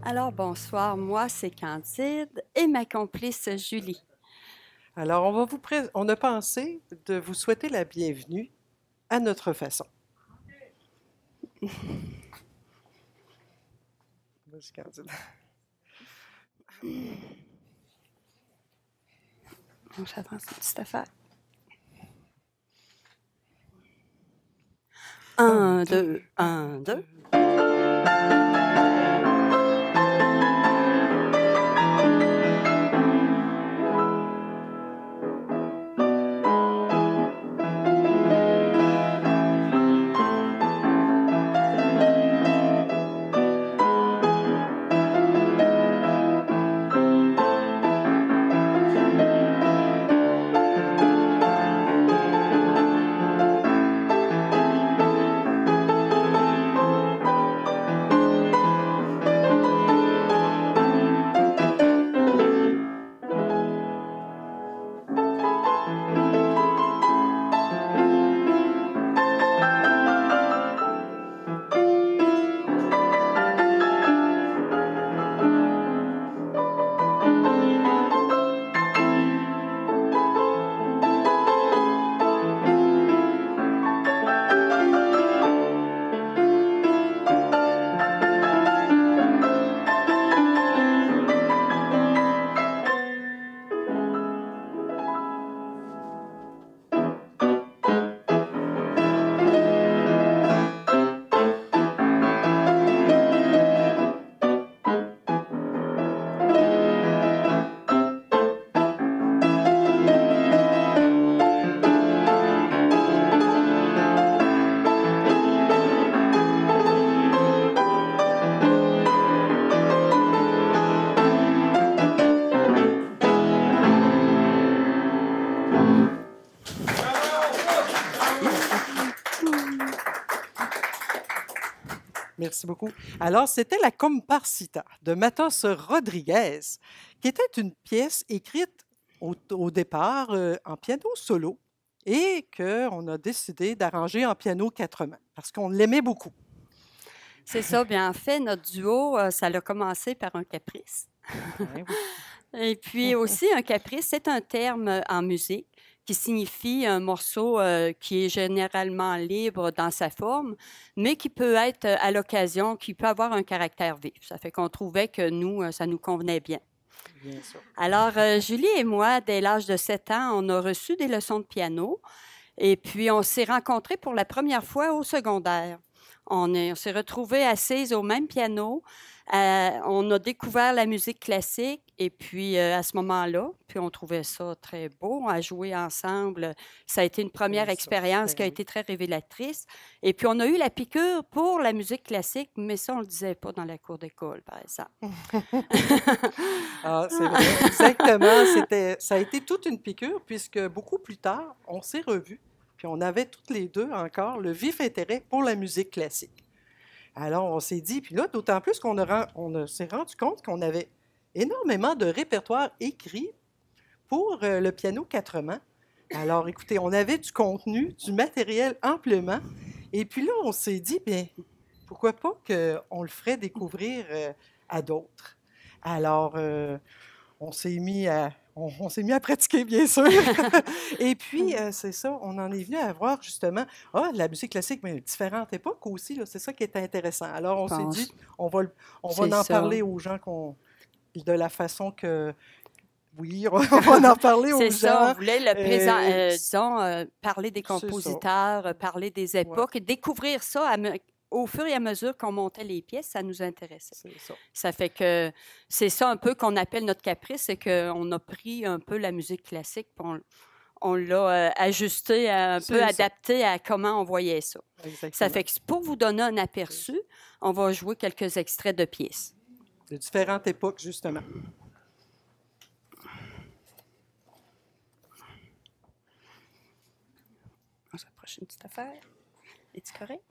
Alors, bonsoir, moi c'est Candide et ma complice Julie. Alors, on a pensé de vous souhaiter la bienvenue à notre façon. Vas-y, Candide. J'avance une petite affaire. Un, deux, un, deux. Merci beaucoup. Alors, c'était la Comparsita de Matos Rodriguez, qui était une pièce écrite au départ en piano solo et qu'on a décidé d'arranger en piano quatre mains parce qu'on l'aimait beaucoup. C'est ça, bien en fait, notre duo, ça a commencé par un caprice. Ben oui. Et puis aussi, un caprice, c'est un terme en musique qui signifie un morceau qui est généralement libre dans sa forme, mais qui peut être à l'occasion, qui peut avoir un caractère vif. Ça fait qu'on trouvait que nous, ça nous convenait bien. Bien sûr. Alors, Julie et moi, dès l'âge de 7 ans, on a reçu des leçons de piano et puis on s'est rencontrés pour la première fois au secondaire. On s'est retrouvés assises au même piano. On a découvert la musique classique et puis à ce moment-là, puis on trouvait ça très beau à jouer ensemble. Ça a été une C'est première ça. expérience Ben qui a oui. été très révélatrice. Et puis on a eu la piqûre pour la musique classique, mais ça, on ne le disait pas dans la cour d'école, par exemple. Ah, c'est vrai, exactement. Ça a été toute une piqûre puisque beaucoup plus tard, on s'est revus, puis on avait toutes les deux encore le vif intérêt pour la musique classique. Alors, on s'est dit, puis là, d'autant plus s'est rendu compte qu'on avait énormément de répertoire écrit pour le piano quatre mains. Alors, écoutez, on avait du contenu, du matériel amplement. Et puis là, on s'est dit, bien, pourquoi pas qu'on le ferait découvrir à d'autres. Alors, on s'est mis à pratiquer, bien sûr. Et puis, c'est ça, on en est venu à voir justement, la musique classique, mais différentes époques aussi, là, c'est ça qui est intéressant. Alors, on s'est dit, Pense, on va, on c'est va en ça. parler aux gens de la façon que, oui, on va en parler C'est aux ça, on gens. voulait le présent, Euh, disons, parler des c'est ça, compositeurs, parler des ouais, époques, et découvrir ça au fur et à mesure qu'on montait les pièces, ça nous intéressait. c'est ça. Ça fait que c'est ça un peu qu'on appelle notre caprice, c'est qu'on a pris un peu la musique classique, puis on l'a ajusté, un peu C'est ça, adapté à comment on voyait ça. Ça exactement. fait que pour vous donner un C'est aperçu, on va jouer quelques extraits de pièces. de différentes époques, justement. On s'approche une petite affaire. Es-tu correct?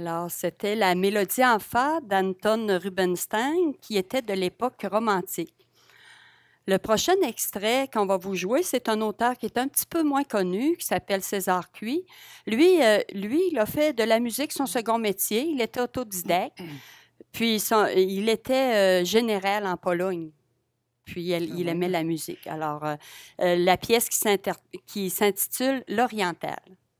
Alors, c'était la Mélodie en fa d'Anton Rubinstein, qui était de l'époque romantique. Le prochain extrait qu'on va vous jouer, c'est un auteur qui est un petit peu moins connu, qui s'appelle César Cui. Lui, il a fait de la musique son second métier. Il était autodidacte. Puis, il était général en Pologne. Puis, il aimait la musique. Alors, la pièce qui s'intitule L'Oriental.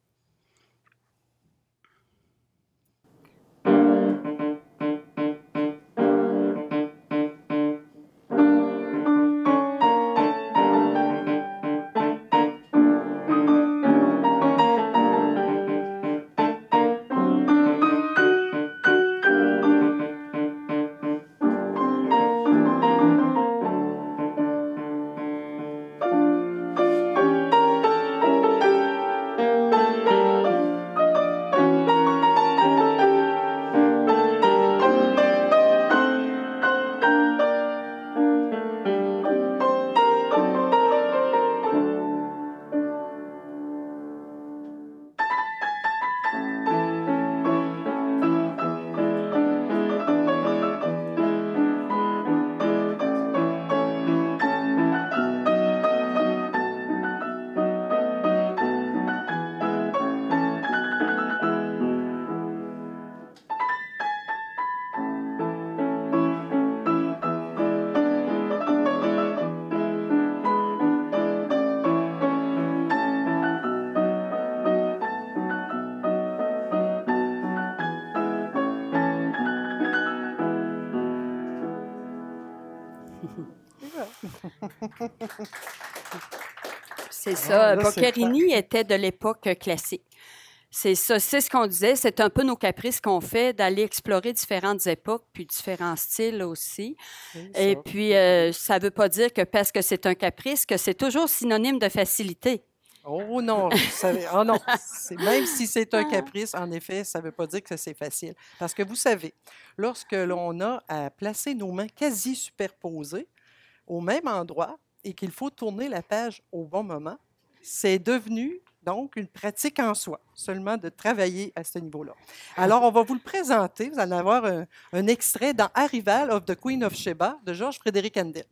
C'est ça. Boccherini était de l'époque classique. C'est ça, c'est ce qu'on disait. C'est un peu nos caprices qu'on fait d'aller explorer différentes époques puis différents styles aussi. Et puis, ça ne veut pas dire que parce que c'est un caprice, que c'est toujours synonyme de facilité. Oh non, oh non. Même si c'est un caprice, en effet, ça ne veut pas dire que c'est facile. Parce que vous savez, lorsque l'on a à placer nos mains quasi superposées au même endroit et qu'il faut tourner la page au bon moment, c'est devenu donc une pratique en soi, seulement de travailler à ce niveau-là. Alors, on va vous le présenter. Vous allez avoir un extrait dans Arrival of the Queen of Sheba de Georges Frédéric Handel.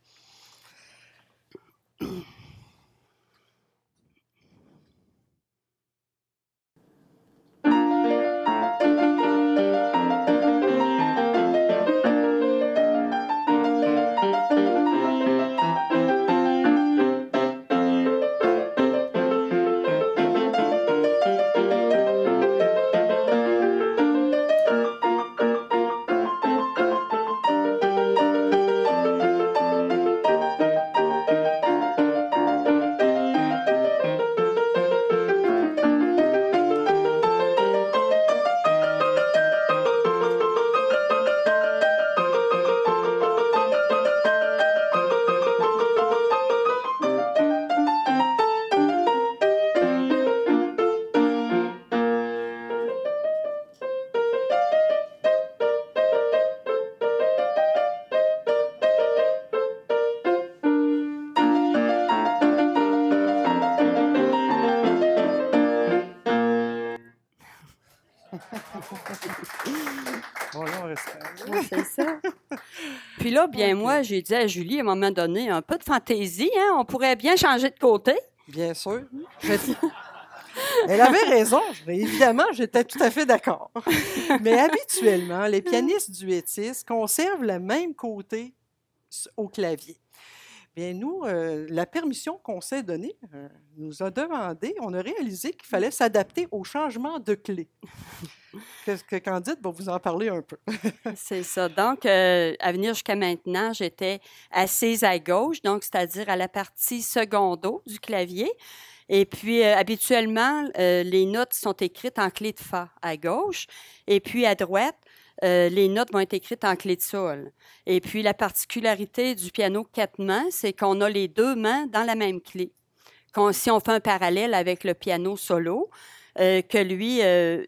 Bon, là, on reste... C'est ça. Puis là, bien, moi, j'ai dit à Julie, à un moment donné, un peu de fantaisie, hein? On pourrait bien changer de côté. Bien sûr. Elle avait raison. Évidemment, j'étais tout à fait d'accord. Mais habituellement, les pianistes duettistes conservent le même côté au clavier. Bien, nous, la permission qu'on s'est donnée nous a demandé, on a réalisé qu'il fallait s'adapter au changement de clé. Qu'est-ce que Candide va vous en parler un peu? C'est ça. Donc, à venir jusqu'à maintenant, j'étais assise à gauche, donc c'est-à-dire à la partie secondo du clavier. Et puis, habituellement, les notes sont écrites en clé de fa à gauche. Et puis, à droite, les notes vont être écrites en clé de sol. Et puis, la particularité du piano quatre mains, c'est qu'on a les deux mains dans la même clé. Si on fait un parallèle avec le piano solo, que lui,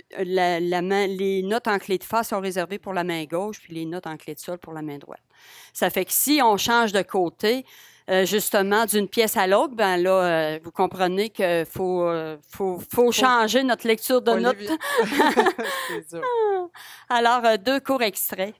les notes en clé de fa sont réservées pour la main gauche, puis les notes en clé de sol pour la main droite. Ça fait que si on change de côté, justement, d'une pièce à l'autre, ben là, vous comprenez qu'il faut changer notre lecture de notes. C'est sûr. Alors, deux courts extraits.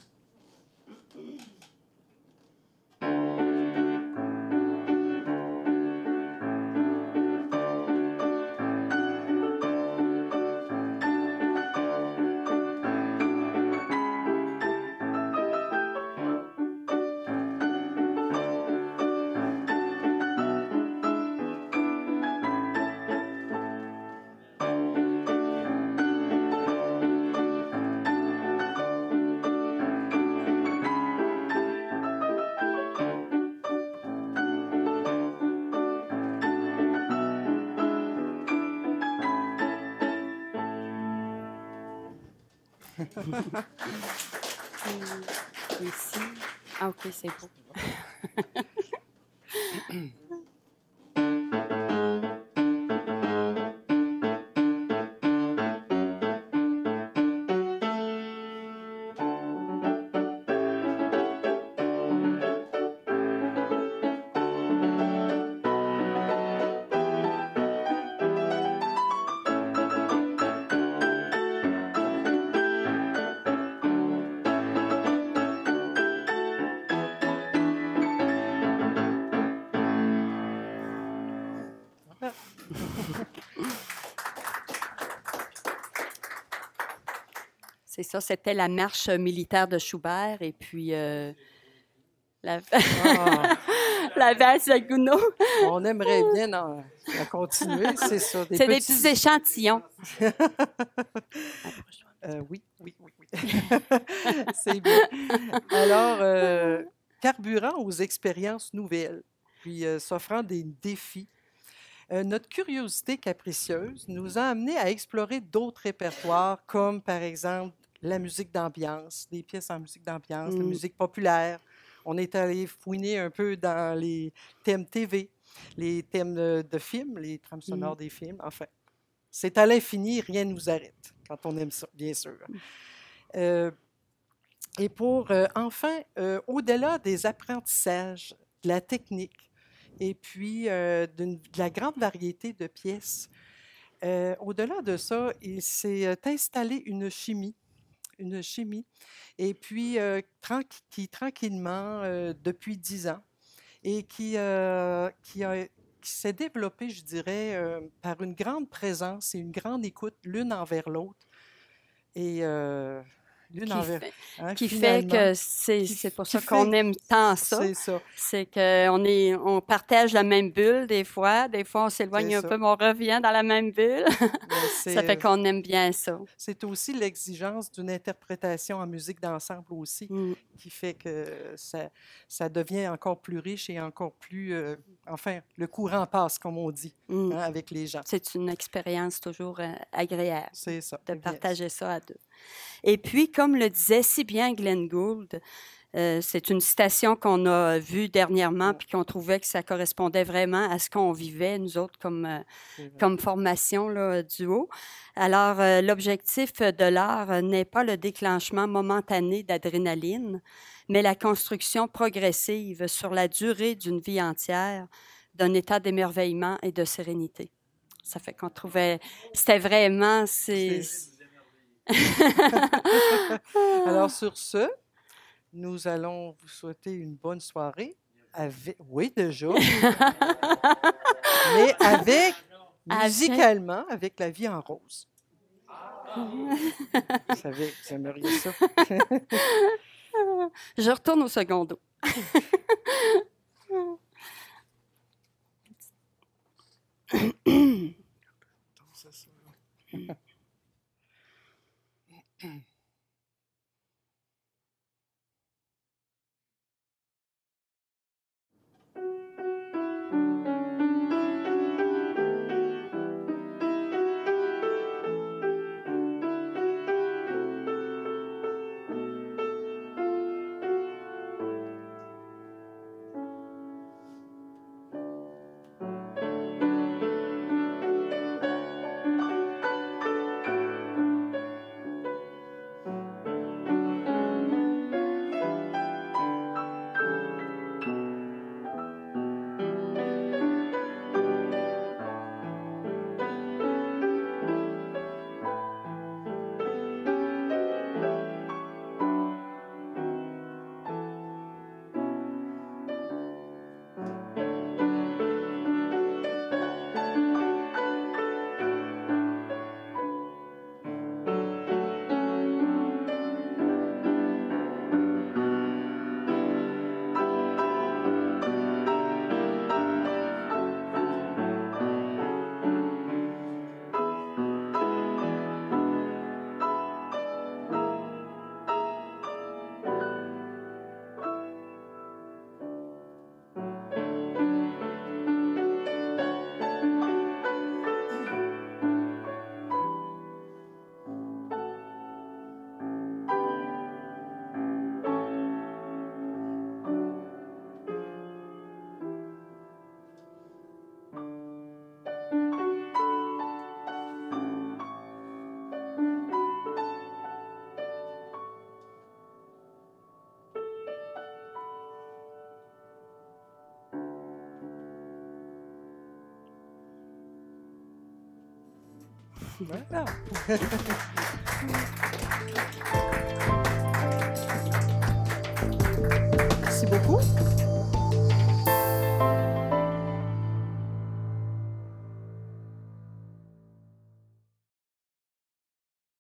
Ici. Ah, OK, c'est beau. C'est ça, c'était la marche militaire de Schubert et puis la valse de Gounod. On aimerait bien la continuer, c'est ça. C'est des petits échantillons. Oui. C'est bien. Alors, carburant aux expériences nouvelles, puis s'offrant des défis. Notre curiosité capricieuse nous a amenés à explorer d'autres répertoires, comme par exemple la musique d'ambiance, des pièces en musique d'ambiance, la musique populaire. On est allé fouiner un peu dans les thèmes TV, les thèmes de films, les trames sonores des films. Enfin, c'est à l'infini, rien ne nous arrête quand on aime ça, bien sûr. Et pour, enfin, au-delà des apprentissages, de la technique, et puis de la grande variété de pièces, au-delà de ça, il s'est installé une chimie, et puis qui tranquillement, depuis 10 ans, et qui s'est développée, je dirais, par une grande présence et une grande écoute l'une envers l'autre. Et qui fait que c'est pour ça qu'on aime tant ça. C'est ça. C'est qu'on partage la même bulle des fois. Des fois, on s'éloigne un peu, mais on revient dans la même bulle. Ça fait qu'on aime bien ça. C'est aussi l'exigence d'une interprétation en musique d'ensemble aussi qui fait que ça devient encore plus riche et encore plus... enfin, le courant passe, comme on dit, avec les gens. C'est une expérience toujours agréable de partager ça à deux. Et puis, comme le disait si bien Glenn Gould, c'est une citation qu'on a vue dernièrement puis qu'on trouvait que ça correspondait vraiment à ce qu'on vivait, nous autres, comme formation là, duo. Alors, l'objectif de l'art n'est pas le déclenchement momentané d'adrénaline, mais la construction progressive sur la durée d'une vie entière d'un état d'émerveillement et de sérénité. Ça fait qu'on trouvait... C'était vraiment... Alors, sur ce, nous allons vous souhaiter une bonne soirée. Oui, déjà. Mais musicalement, avec La vie en rose. Vous savez que vous aimeriez ça. Je retourne au secondo. Voilà. Merci beaucoup.